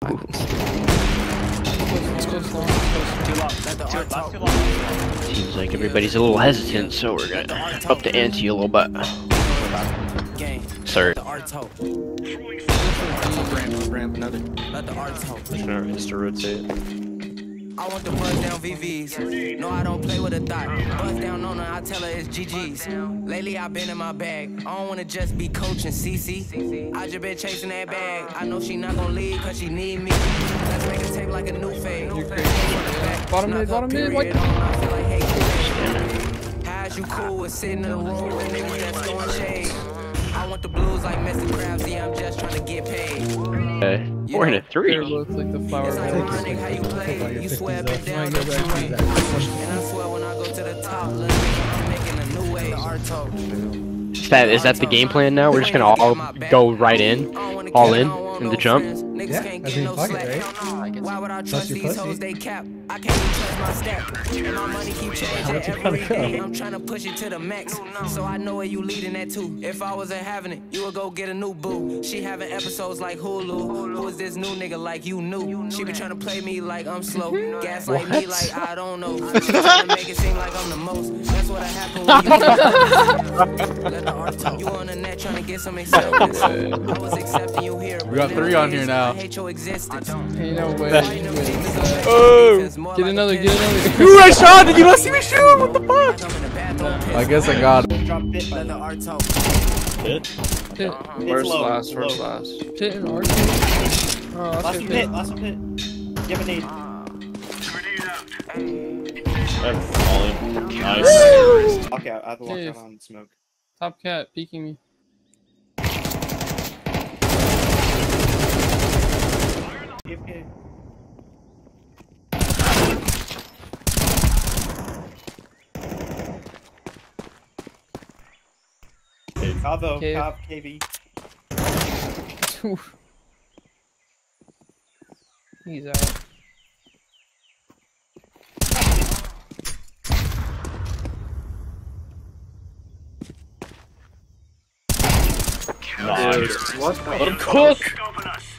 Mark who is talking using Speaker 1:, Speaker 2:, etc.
Speaker 1: Seems like everybody's a little hesitant, so we're gonna up the ante a little bit. Sir.
Speaker 2: Ramp another.
Speaker 3: Just to rotate.
Speaker 4: I want the buzz down VVs. No, I don't play with a thought. Buzz down on her, I tell her it's GG's. Lately, I've been in my bag. I don't wanna just be coaching CC. I just been chasing that bag. I know she not gonna leave cause she need me. Let's make a tape like a new fade.
Speaker 5: Bottom mid, what?
Speaker 4: How's you cool with sitting in the room with niggas that's throwing shade? I want the blues like Mr. Krabs, yeah, I'm just trying to get paid.
Speaker 1: Okay, 4 and a 3.
Speaker 5: Looks like the flower.
Speaker 4: It's ironic how you play. You swear I've been down the terrain. And I swear when I go to the top, little nigga, I'm making a new way. The art talk.
Speaker 1: Is that the game plan now? We're just gonna all go right in, all in the jump.
Speaker 6: Yeah, that's in pocket, right?
Speaker 4: Why would I trust these hoes? They cap. I can't even trust my step. And my money keep changing every day. I'm trying to push it to the max. So I know where you leading at too. If I wasn't having it, you would go get a new boo. She having episodes like Hulu. Who is this new nigga like you knew? She be trying to play me like I'm slow. Gaslight me like I don't know. She trying to make it seem like I'm the most. That's what happened when you let the art talk. You on the net trying to get some acceptance. I was accepting you here.
Speaker 2: We got 3 on here now.
Speaker 4: I hate your existence.
Speaker 5: Ain't no way.
Speaker 1: Oh!
Speaker 5: Get another.
Speaker 2: Ooh, I shot it! You don't see me shoot! What the fuck? I guess I got it.
Speaker 4: Drop it, let the art talk.
Speaker 3: Hit?
Speaker 5: Pit.
Speaker 3: Where's last? Where's last?
Speaker 5: Pit and arc. Oh,
Speaker 7: Last one hit, last one hit. You have a nade.
Speaker 3: I'm falling. Nice.
Speaker 7: Okay, I have to walk out on smoke.
Speaker 5: Top cat peeking me.
Speaker 7: AFK. Cavo,
Speaker 5: Cave.
Speaker 7: Cav, KV.
Speaker 5: He's out.
Speaker 3: Nice. Let him cook!